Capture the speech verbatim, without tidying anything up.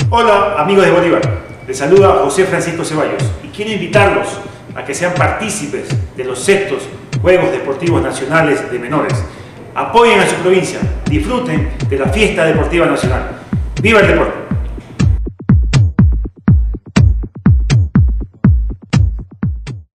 Hola amigos de Bolívar, les saluda José Francisco Ceballos y quiero invitarlos a que sean partícipes de los sextos Juegos Deportivos Nacionales de Menores. Apoyen a su provincia, disfruten de la fiesta deportiva nacional. ¡Viva el deporte!